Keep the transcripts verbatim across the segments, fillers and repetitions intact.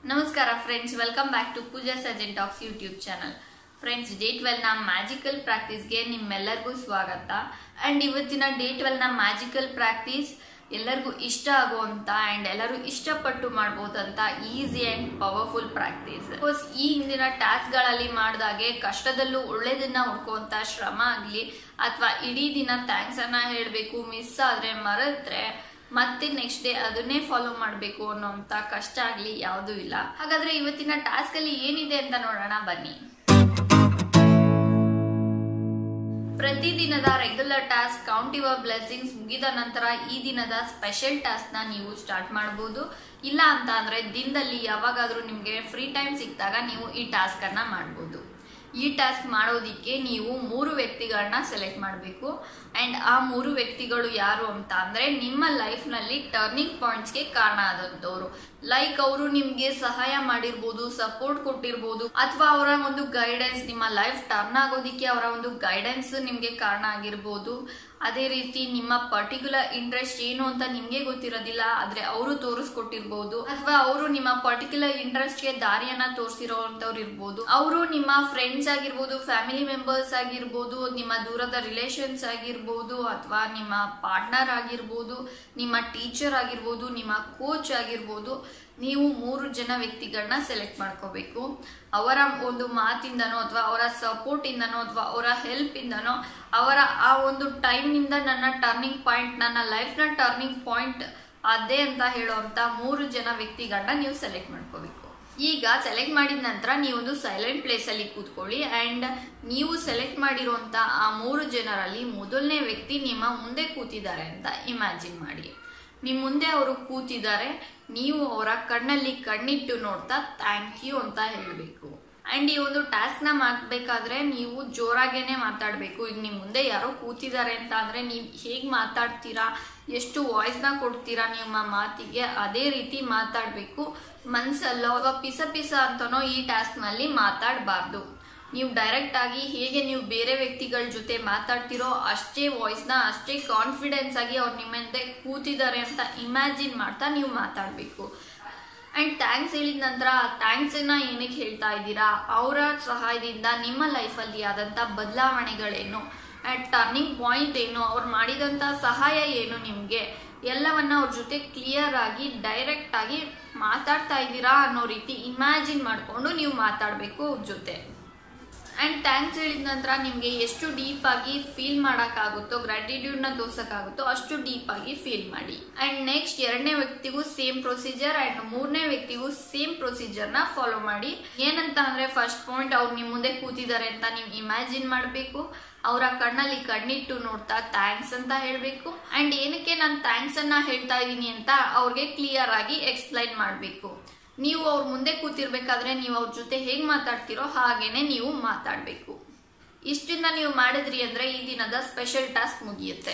ನಮಸ್ಕಾರ friends, welcome back to Pooja Sarjan talks YouTube channel. Friends, day twelve ನ magical ಪ್ರಾಕ್ಟೀಸ್ಗೆ ನಿಮ್ಮೆಲ್ಲರಿಗೂ ಸ್ವಾಗತ. ಅಂಡ್ ಇವತ್ತಿನ ಡೇ ಟ್ವೆಲ್ ನ ಮ್ಯಾಜಿಕಲ್ ಪ್ರಾಕ್ಟೀಸ್ ಎಲ್ಲರಿಗೂ ಇಷ್ಟ ಆಗುವಂತ ಅಂಡ್ ಎಲ್ಲರೂ ಇಷ್ಟಪಟ್ಟು ಮಾಡಬಹುದಂತ ಈಸಿ ಅಂಡ್ ಪವರ್ಫುಲ್ ಪ್ರಾಕ್ಟೀಸ್. ಈ ಹಿಂದಿನ ಟಾಸ್ಕ್ ಗಳಲ್ಲಿ ಮಾಡಿದಾಗೆ ಕಷ್ಟದಲ್ಲೂ ಒಳ್ಳೇದನ್ನ ಹುಡ್ಕುವಂತ ಶ್ರಮ ಆಗ್ಲಿ ಅಥವಾ ಇಡೀ ದಿನ ಥ್ಯಾಂಕ್ಸ್ ಅನ್ನ ಹೇಳ್ಬೇಕು, ಮಿಸ್ ಆದ್ರೆ ಮರೆತ್ರೆ ಮತ್ತೆ ನೆಕ್ಸ್ಟ್ ಡೇ ಅದನ್ನೇ ಫಾಲೋ ಮಾಡಬೇಕು ಅನ್ನೋಂತ ಕಷ್ಟ ಆಗ್ಲಿ ಯಾವುದೂ ಇಲ್ಲ. ಹಾಗಾದ್ರೆ ಇವತ್ತಿನ ಟಾಸ್ಕ್ ಅಲ್ಲಿ ಏನಿದೆ ಅಂತ ನೋಡೋಣ ಬನ್ನಿ. ಪ್ರತಿದಿನದ regular task count your blessings ಮುಗಿದ ನಂತರ ಈ ದಿನದ ಸ್ಪೆಷಲ್ ಟಾಸ್ಕ್ ನ ನೀವು ಸ್ಟಾರ್ಟ್ ಮಾಡಬಹುದು. ಇಲ್ಲ ಅಂತ ಅಂದ್ರೆ ದಿನದಲ್ಲಿ ಯಾವಾಗಾದ್ರೂ ನಿಮ್ಗೆ ಫ್ರೀ ಟೈಮ್ ಸಿಕ್ಕಿದಾಗ ನೀವು ಈ ಟಾಸ್ಕ್ ಅನ್ನ ಮಾಡಬಹುದು. ಈ ಟಾಸ್ಕ್ ಮಾಡೋದಿಕ್ಕೆ ನೀವು ಮೂರು ವ್ಯಕ್ತಿಗಳನ್ನ ಸೆಲೆಕ್ಟ್ ಮಾಡಬೇಕು. ಅಂಡ್ ಆ ಮೂರು ವ್ಯಕ್ತಿಗಳು ಯಾರು ಅಂತ ಅಂದ್ರೆ ನಿಮ್ಮ ಲೈಫ್ ನಲ್ಲಿ ಟರ್ನಿಂಗ್ ಪಾಯಿಂಟ್ಸ್ ಗೆ ಕಾರಣ ಆದಂತವ್ರು. ಲೈಕ್ ಅವರು ನಿಮ್ಗೆ ಸಹಾಯ ಮಾಡಿರ್ಬೋದು, ಸಪೋರ್ಟ್ ಕೊಟ್ಟಿರ್ಬೋದು, ಅಥವಾ ಅವರ ಒಂದು ಗೈಡೆನ್ಸ್, ನಿಮ್ಮ ಲೈಫ್ ಟರ್ನ್ ಆಗೋದಿಕ್ಕೆ ಅವರ ಒಂದು ಗೈಡೆನ್ಸ್ ನಿಮ್ಗೆ ಕಾರಣ ಆಗಿರ್ಬೋದು. ಅದೇ ರೀತಿ ನಿಮ್ಮ ಪರ್ಟಿಕ್ಯುಲರ್ ಇಂಟ್ರೆಸ್ಟ್ ಏನು ಅಂತ ನಿಮ್ಗೆ ಗೊತ್ತಿರೋದಿಲ್ಲ, ಆದ್ರೆ ಅವರು ತೋರಿಸ್ಕೊಟ್ಟಿರ್ಬೋದು. ಅಥವಾ ಅವರು ನಿಮ್ಮ ಪರ್ಟಿಕ್ಯುಲರ್ ಇಂಟ್ರೆಸ್ಟ್ ಗೆ ದಾರಿಯನ್ನ ತೋರಿಸಿರೋ ಅಂತವ್ರು ಇರ್ಬೋದು. ಅವರು ನಿಮ್ಮ ಫ್ರೆಂಡ್ಸ್ ಆಗಿರ್ಬೋದು, ಫ್ಯಾಮಿಲಿ ಮೆಂಬರ್ಸ್ ಆಗಿರ್ಬೋದು, ನಿಮ್ಮ ದೂರದ ರಿಲೇಷನ್ಸ್ ಆಗಿರ್ಬೋದು, ಅಥವಾ ನಿಮ್ಮ ಪಾರ್ಟ್ನರ್ ಆಗಿರ್ಬೋದು, ನಿಮ್ಮ ಟೀಚರ್ ಆಗಿರ್ಬೋದು, ನಿಮ್ಮ ಕೋಚ್ ಆಗಿರ್ಬೋದು. ನೀವು ಮೂರು ಜನ ವ್ಯಕ್ತಿಗಳನ್ನ ಸೆಲೆಕ್ಟ್ ಮಾಡ್ಕೋಬೇಕು. ಅವರ ಒಂದು ಮಾತಿಂದನೋ ಅಥವಾ ಅವರ ಸಪೋರ್ಟ್ ಇಂದನೋ ಅಥವಾ ಅವರ ಹೆಲ್ಪ್ ಇಂದನೋ ಅವರ ಆ ಒಂದು ಟೈಮ್ ನಿಂದ ನನ್ನ ಟರ್ನಿಂಗ್ ಪಾಯಿಂಟ್, ನನ್ನ ಲೈಫ್ ನ ಟರ್ನಿಂಗ್ ಪಾಯಿಂಟ್ ಅದೇ ಅಂತ ಹೇಳುವಂತ ಮೂರು ಜನ ವ್ಯಕ್ತಿಗಳನ್ನ ನೀವು ಸೆಲೆಕ್ಟ್ ಮಾಡ್ಕೋಬೇಕು. ಈಗ ಸೆಲೆಕ್ಟ್ ಮಾಡಿದ ನಂತರ ನೀವೊಂದು ಸೈಲೆಂಟ್ ಪ್ಲೇಸ್ ಅಲ್ಲಿ ಕೂತ್ಕೊಳ್ಳಿ. ಅಂಡ್ ನೀವು ಸೆಲೆಕ್ಟ್ ಮಾಡಿರುವಂತ ಆ ಮೂರು ಜನರಲ್ಲಿ ಮೊದಲನೇ ವ್ಯಕ್ತಿ ನಿಮ್ಮ ಮುಂದೆ ಕೂತಿದ್ದಾರೆ ಅಂತ ಇಮ್ಯಾಜಿನ್ ಮಾಡಿ. ನಿಮ್ ಮುಂದೆ ಅವರು ಕೂತಿದ್ದಾರೆ, ನೀವು ಅವರ ಕಣ್ಣಲ್ಲಿ ಕಣ್ಣಿಟ್ಟು ನೋಡ್ತಾ ಥ್ಯಾಂಕ್ ಯು ಅಂತ ಹೇಳ್ಬೇಕು. ಅಂಡ್ ಈ ಒಂದು ಟಾಸ್ಕ್ ನ ಮಾಡ್ಬೇಕಾದ್ರೆ ನೀವು ಜೋರಾಗೇನೆ ಮಾತಾಡ್ಬೇಕು. ಈಗ ನಿಮ್ ಮುಂದೆ ಯಾರೋ ಕೂತಿದ್ದಾರೆ ಅಂತ ಅಂದ್ರೆ ನೀವ್ ಹೇಗ್ ಮಾತಾಡ್ತೀರಾ, ಎಷ್ಟು ವಾಯ್ಸ್ ನ ಕೊಡ್ತೀರಾ ನಿಮ್ಮ ಮಾತಿಗೆ, ಅದೇ ರೀತಿ ಮಾತಾಡ್ಬೇಕು. ಮನ್ಸಲ್ಲೋ ಅಥವಾ ಪಿಸ ಪಿಸ ಅಂತನೋ ಈ ಟಾಸ್ಕ್ ನಲ್ಲಿ ಮಾತಾಡಬಾರ್ದು. ನೀವು ಡೈರೆಕ್ಟ್ ಆಗಿ ಹೇಗೆ ನೀವು ಬೇರೆ ವ್ಯಕ್ತಿಗಳ ಜೊತೆ ಮಾತಾಡ್ತಿರೋ ಅಷ್ಟೇ ವಾಯ್ಸ್ ನ, ಅಷ್ಟೇ ಕಾನ್ಫಿಡೆನ್ಸ್ ಆಗಿ ಅವ್ರು ನಿಮ್ಮ ಮುಂದೆ ಕೂತಿದ್ದಾರೆ ಅಂತ ಇಮ್ಯಾಜಿನ್ ಮಾಡ್ತಾ ನೀವು ಮಾತಾಡ್ಬೇಕು. ಅಂಡ್ ಥ್ಯಾಂಕ್ಸ್ ಹೇಳಿದ ನಂತರ ಥ್ಯಾಂಕ್ಸ್ ನ ಏನಕ್ಕೆ ಹೇಳ್ತಾ ಇದ್ದೀರಾ, ಅವರ ಸಹಾಯದಿಂದ ನಿಮ್ಮ ಲೈಫ್ ಅಲ್ಲಿ ಆದಂತ ಬದಲಾವಣೆಗಳೇನು, ಅಂಡ್ ಟರ್ನಿಂಗ್ ಪಾಯಿಂಟ್ ಏನು, ಅವ್ರು ಮಾಡಿದಂತ ಸಹಾಯ ಏನು, ನಿಮ್ಗೆ ಎಲ್ಲವನ್ನ ಅವ್ರ ಜೊತೆ ಕ್ಲಿಯರ್ ಆಗಿ ಡೈರೆಕ್ಟ್ ಆಗಿ ಮಾತಾಡ್ತಾ ಇದ್ದೀರಾ ಅನ್ನೋ ರೀತಿ ಇಮ್ಯಾಜಿನ್ ಮಾಡ್ಕೊಂಡು ನೀವು ಮಾತಾಡ್ಬೇಕು ಅವ್ರ ಜೊತೆ. ಅಂಡ್ ಥ್ಯಾಂಕ್ಸ್ ಹೇಳಿದ ನಂತರ ನಿಮ್ಗೆ ಎಷ್ಟು ಡೀಪ್ ಆಗಿ ಫೀಲ್ ಮಾಡಕ್ಕಾಗುತ್ತೋ, ಗ್ರಾಟಿಟ್ಯೂಡ್ ನ ತೋರ್ಸಕ್ಕಾಗುತ್ತೋ ಅಷ್ಟು ಡೀಪ್ ಆಗಿ ಫೀಲ್ ಮಾಡಿ. ಅಂಡ್ ನೆಕ್ಸ್ಟ್ ಎರಡನೇ ವ್ಯಕ್ತಿಗೂ ಸೇಮ್ ಪ್ರೊಸೀಜರ್ ಅಂಡ್ ಮೂರನೇ ವ್ಯಕ್ತಿಗೂ ಸೇಮ್ ಪ್ರೊಸೀಜರ್ ನ ಫಾಲೋ ಮಾಡಿ. ಏನಂತ ಅಂದ್ರೆ ಫಸ್ಟ್ ಪಾಯಿಂಟ್, ಅವ್ರು ನಿಮ್ ಮುಂದೆ ಕೂತಿದ್ದಾರೆ ಅಂತ ನೀವು ಇಮ್ಯಾಜಿನ್ ಮಾಡ್ಬೇಕು. ಅವರ ಕಣ್ಣಲ್ಲಿ ಕಣ್ಣಿಟ್ಟು ನೋಡ್ತಾ ಥ್ಯಾಂಕ್ಸ್ ಅಂತ ಹೇಳ್ಬೇಕು. ಅಂಡ್ ಏನಕ್ಕೆ ನಾನು ಥ್ಯಾಂಕ್ಸ್ ಅನ್ನ ಹೇಳ್ತಾ ಇದ್ದೀನಿ ಅಂತ ಅವ್ರಿಗೆ ಕ್ಲಿಯರ್ ಆಗಿ ಎಕ್ಸ್ಪ್ಲೈನ್ ಮಾಡ್ಬೇಕು. ನೀವು ಅವ್ರ ಮುಂದೆ ಕೂತಿರ್ಬೇಕಾದ್ರೆ ನೀವು ಅವ್ರ ಜೊತೆ ಹೇಗ್ ಮಾತಾಡ್ತಿರೋ ಹಾಗೇನೆ ನೀವು ಮಾತಾಡ್ಬೇಕು. ಇಷ್ಟನ್ನ ನೀವು ಮಾಡಿದ್ರಿ ಅಂದ್ರೆ ಈ ದಿನದ ಸ್ಪೆಷಲ್ ಟಾಸ್ಕ್ ಮುಗಿಯುತ್ತೆ.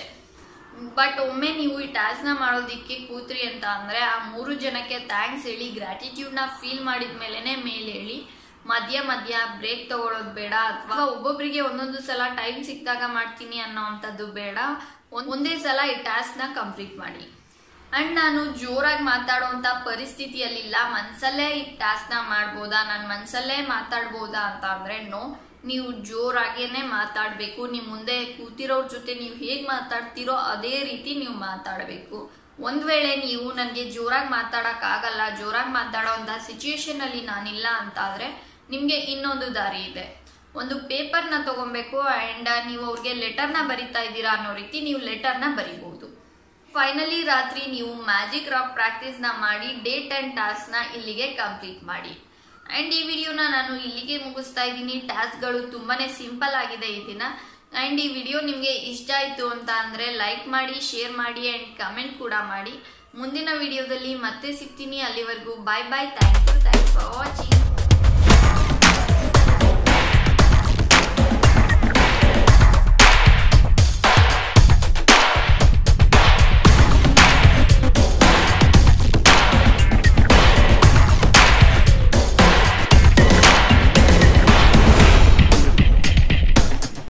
ಬಟ್ ಒಮ್ಮೆ ನೀವು ಈ ಟಾಸ್ಕ್ ನ ಮಾಡೋದಿಕ್ಕೆ ಕೂತ್ರಿ ಅಂತ ಅಂದ್ರೆ ಆ ಮೂರು ಜನಕ್ಕೆ ಥ್ಯಾಂಕ್ಸ್ ಹೇಳಿ ಗ್ರಾಟಿಟ್ಯೂಡ್ ನ ಫೀಲ್ ಮಾಡಿದ ಮೇಲೆನೆ ಮೇಲೆ ಹೇಳಿ. ಮಧ್ಯ ಮಧ್ಯ ಬ್ರೇಕ್ ತಗೊಳ್ಳೋದು ಬೇಡ, ಅಥವಾ ಒಬ್ಬೊಬ್ರಿಗೆ ಒಂದೊಂದು ಸಲ ಟೈಮ್ ಸಿಕ್ಕಾಗ ಮಾಡ್ತೀನಿ ಅನ್ನೋ ಅಂತದ್ದು ಬೇಡ. ಒಂದೇ ಸಲ ಈ ಟಾಸ್ಕ್ ನ ಕಂಪ್ಲೀಟ್ ಮಾಡಿ. ಅಂಡ್ ನಾನು ಜೋರಾಗಿ ಮಾತಾಡುವಂತ ಪರಿಸ್ಥಿತಿಯಲ್ಲಿಲ್ಲ, ಮನ್ಸಲ್ಲೇ ಈ ಟಾಸ್ಕ್ ನ ಮಾಡ್ಬೋದಾ, ನಾನು ಮನ್ಸಲ್ಲೇ ಮಾತಾಡ್ಬೋದಾ ಅಂತ ಅಂದ್ರೆ ನೋ, ನೀವು ಜೋರಾಗೇನೆ ಮಾತಾಡ್ಬೇಕು. ನಿಮ್ ಮುಂದೆ ಕೂತಿರೋರ್ ಜೊತೆ ನೀವು ಹೇಗ್ ಮಾತಾಡ್ತಿರೋ ಅದೇ ರೀತಿ ನೀವು ಮಾತಾಡ್ಬೇಕು. ಒಂದ್ ವೇಳೆ ನೀವು ನನ್ಗೆ ಜೋರಾಗಿ ಮಾತಾಡಕ್ ಆಗಲ್ಲ, ಜೋರಾಗಿ ಮಾತಾಡೋಂತ ಸಿಚುಯೇಷನ್ ಅಲ್ಲಿ ನಾನಿಲ್ಲ ಅಂತ ಆದ್ರೆ ನಿಮ್ಗೆ ಇನ್ನೊಂದು ದಾರಿ ಇದೆ. ಒಂದು ಪೇಪರ್ ನ ತಗೊಬೇಕು ಅಂಡ್ ನೀವು ಅವ್ರಿಗೆ ಲೆಟರ್ ನ ಬರಿತಾ ಇದ್ದೀರಾ ಅನ್ನೋ ರೀತಿ ನೀವು ಲೆಟರ್ ನ ಬರಿಬಹುದು. ಫೈನಲಿ ರಾತ್ರಿ ನೀವು ಮ್ಯಾಜಿಕ್ ರಾಕ್ ಪ್ರಾಕ್ಟೀಸ್ ನ ಮಾಡಿ ಡೇ ಟೆನ್ ಟಾಸ್ಕ್ ನ ಇಲ್ಲಿಗೆ ಕಂಪ್ಲೀಟ್ ಮಾಡಿ. ಅಂಡ್ ಈ ವಿಡಿಯೋನ ನಾನು ಇಲ್ಲಿಗೆ ಮುಗಿಸ್ತಾ ಇದ್ದೀನಿ. ಟಾಸ್ಕ್ ಗಳು ತುಂಬಾನೇ ಸಿಂಪಲ್ ಆಗಿದೆ ಈ ದಿನ. ಅಂಡ್ ಈ ವಿಡಿಯೋ ನಿಮ್ಗೆ ಇಷ್ಟ ಆಯ್ತು ಅಂತ ಅಂದ್ರೆ ಲೈಕ್ ಮಾಡಿ, ಶೇರ್ ಮಾಡಿ ಅಂಡ್ ಕಮೆಂಟ್ ಕೂಡ ಮಾಡಿ. ಮುಂದಿನ ವಿಡಿಯೋದಲ್ಲಿ ಮತ್ತೆ ಸಿಗ್ತೀನಿ. ಅಲ್ಲಿವರೆಗೂ bye bye. Thank you thanks for watching.